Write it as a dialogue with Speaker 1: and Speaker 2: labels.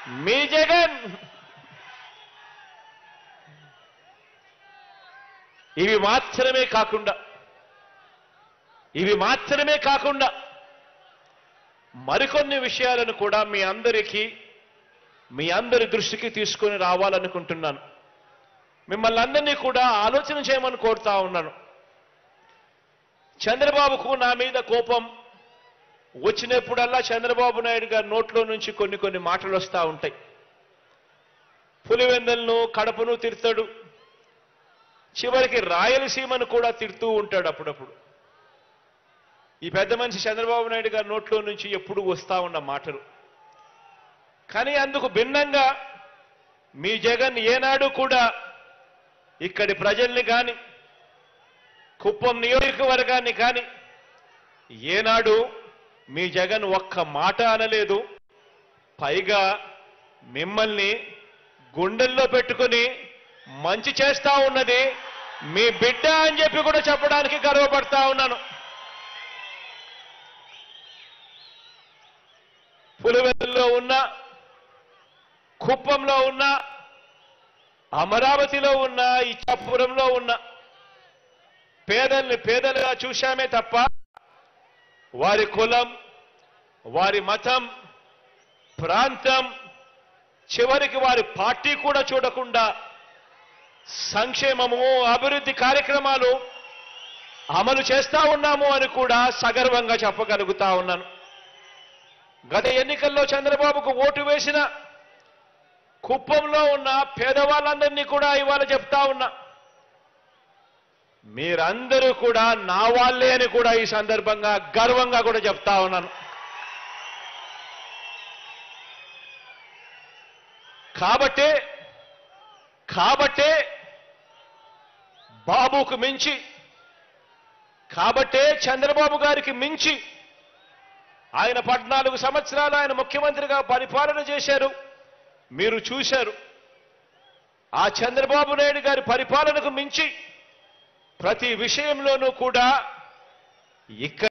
Speaker 1: మీ జగన్ ఇవి మాత్రమే కాకుండా మరికొన్ని విషయాలను కూడా మీ అందరి దృష్టికి తీసుకొని రావాలనుకుంటున్నాను. మిమ్మల్ని అందరినీ కూడా ఆలోచన చేయమని కోరుతా ఉన్నాను. చంద్రబాబుకు నా మీద కోపం వచ్చినప్పుడల్లా చంద్రబాబు నాయుడు గారి నోట్లో నుంచి కొన్ని మాటలు వస్తూ ఉంటాయి. పులివెందులను కడపను తిడతాడు, చివరికి రాయలసీమను కూడా తిడుతూ ఉంటాడు అప్పుడప్పుడు. ఈ పెద్ద మనిషి చంద్రబాబు నాయుడు గారి నోట్లో నుంచి ఎప్పుడు వస్తూ ఉన్న మాటలు. కానీ అందుకు భిన్నంగా మీ జగన్ ఏనాడు కూడా ఇక్కడి ప్రజల్ని కానీ కుప్పం నియోజకవర్గాన్ని కానీ ఏనాడు మీ జగన్ ఒక్క మాట అనలేదు. పైగా మిమ్మల్ని గుండెల్లో పెట్టుకొని మంచి చేస్తా ఉన్నది మీ బిడ్డ అని చెప్పి కూడా చెప్పడానికి గర్వపడతా ఉన్నాను. పులివెందుల్లో ఉన్న, కుప్పంలో ఉన్న, అమరావతిలో ఉన్న, ఇచ్చాపురంలో ఉన్న పేదల్ని పేదలుగా చూశామే తప్ప వారి కులం, వారి మతం, ప్రాంతం, చివరికి వారి పార్టీ కూడా చూడకుండా సంక్షేమము, అభివృద్ధి కార్యక్రమాలు అమలు చేస్తా ఉన్నాము అని కూడా సగర్వంగా చెప్పగలుగుతా ఉన్నాను. గత ఎన్నికల్లో చంద్రబాబుకు ఓటు వేసిన కుప్పంలో ఉన్న పేదవాళ్ళందరినీ కూడా ఇవాళ చెప్తా ఉన్నా, మీరందరూ కూడా నా వాళ్ళే అని కూడా ఈ సందర్భంగా గర్వంగా కూడా చెప్తా ఉన్నాను. కాబట్టే బాబుకు మించి, కాబట్టే చంద్రబాబు గారికి మించి ఆయన 14 సంవత్సరాలు ఆయన ముఖ్యమంత్రిగా పరిపాలన చేశారు. మీరు చూశారు. ఆ చంద్రబాబు నాయుడు గారి పరిపాలనకు మించి ప్రతి విషయంలోనూ కూడా ఇక్కడ